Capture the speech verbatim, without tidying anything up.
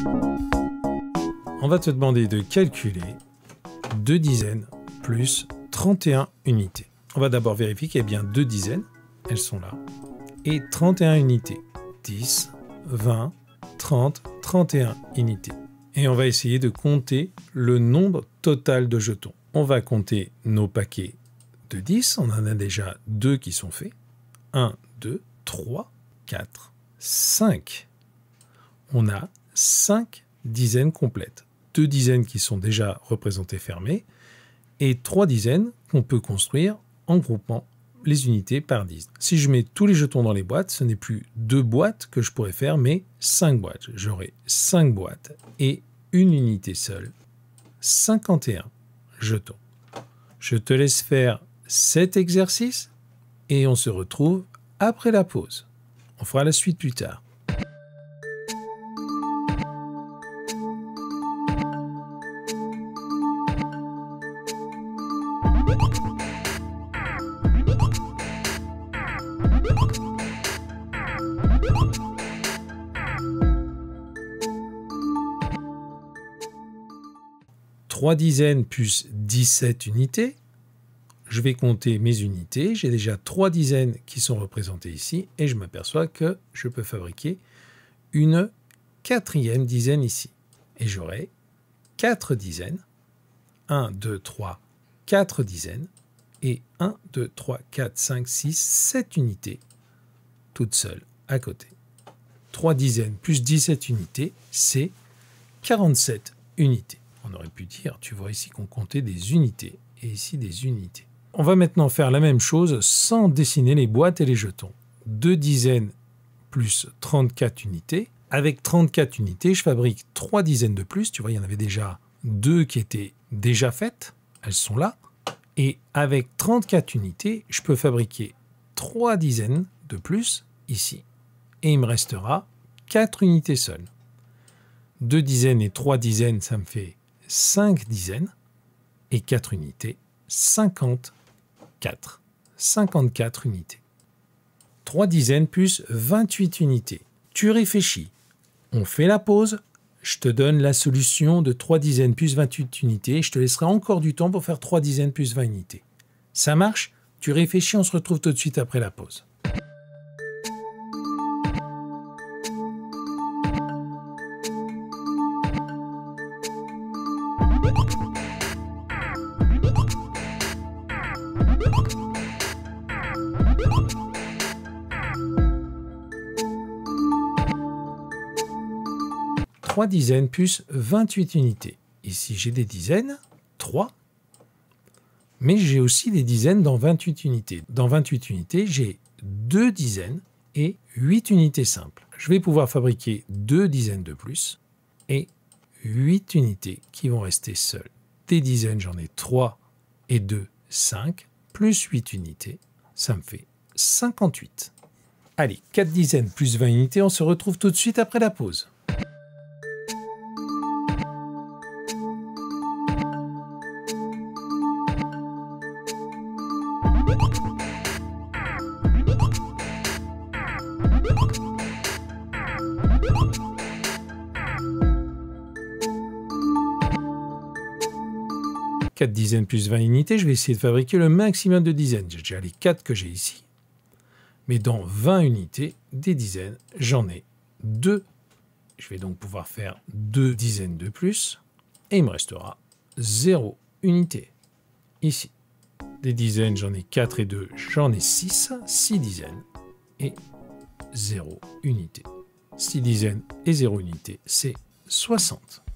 On va te demander de calculer deux dizaines plus trente et un unités. On va d'abord vérifier qu'il y a bien deux dizaines, elles sont là, et trente et un unités. dix, vingt, trente, trente et un unités. Et on va essayer de compter le nombre total de jetons. On va compter nos paquets de dix, on en a déjà deux qui sont faits. un, deux, trois, quatre, cinq. On a cinq dizaines complètes. deux dizaines qui sont déjà représentées fermées et trois dizaines qu'on peut construire en groupant les unités par dix. Si je mets tous les jetons dans les boîtes, ce n'est plus deux boîtes que je pourrais faire, mais cinq boîtes. J'aurai cinq boîtes et une unité seule, cinquante et un jetons. Je te laisse faire cet exercice et on se retrouve après la pause. On fera la suite plus tard. trois dizaines plus dix-sept unités. Je vais compter mes unités. J'ai déjà trois dizaines qui sont représentées ici et je m'aperçois que je peux fabriquer une quatrième dizaine ici. Et j'aurai quatre dizaines. un, deux, trois, quatre dizaines. Et un, deux, trois, quatre, cinq, six, sept unités toutes seules à côté. trois dizaines plus dix-sept unités, c'est quarante-sept unités. On aurait pu dire, tu vois ici qu'on comptait des unités et ici des unités. On va maintenant faire la même chose sans dessiner les boîtes et les jetons. deux dizaines plus trente-quatre unités. Avec trente-quatre unités, je fabrique trois dizaines de plus. Tu vois, il y en avait déjà deux qui étaient déjà faites. Elles sont là. Et avec trente-quatre unités, je peux fabriquer trois dizaines de plus ici. Et il me restera quatre unités seules. deux dizaines et trois dizaines, ça me fait cinq dizaines. Et quatre unités, cinquante-quatre. cinquante-quatre unités. trois dizaines plus vingt-huit unités. Tu réfléchis. On fait la pause. Je te donne la solution de trois dizaines plus vingt-huit unités. Je te laisserai encore du temps pour faire trois dizaines plus vingt unités. Ça marche? Tu réfléchis, on se retrouve tout de suite après la pause. trois dizaines plus vingt-huit unités. Ici, j'ai des dizaines, trois. Mais j'ai aussi des dizaines dans vingt-huit unités. Dans vingt-huit unités, j'ai deux dizaines et huit unités simples. Je vais pouvoir fabriquer deux dizaines de plus et huit unités qui vont rester seules. Des dizaines, j'en ai trois et deux, cinq, plus huit unités, ça me fait cinquante-huit. Allez, quatre dizaines plus vingt unités, on se retrouve tout de suite après la pause. quatre dizaines plus vingt unités, je vais essayer de fabriquer le maximum de dizaines. J'ai déjà les quatre que j'ai ici. Mais dans vingt unités, des dizaines, j'en ai deux. Je vais donc pouvoir faire deux dizaines de plus. Et il me restera zéro unité. Ici. Des dizaines, j'en ai quatre et deux, j'en ai six. six dizaines et zéro unité. six dizaines et zéro unité, c'est soixante.